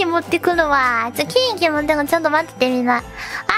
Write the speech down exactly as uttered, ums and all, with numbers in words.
キ持ってくるわ。ちょ、ケーキ持ってくる。ちょっと待っててみんな。あ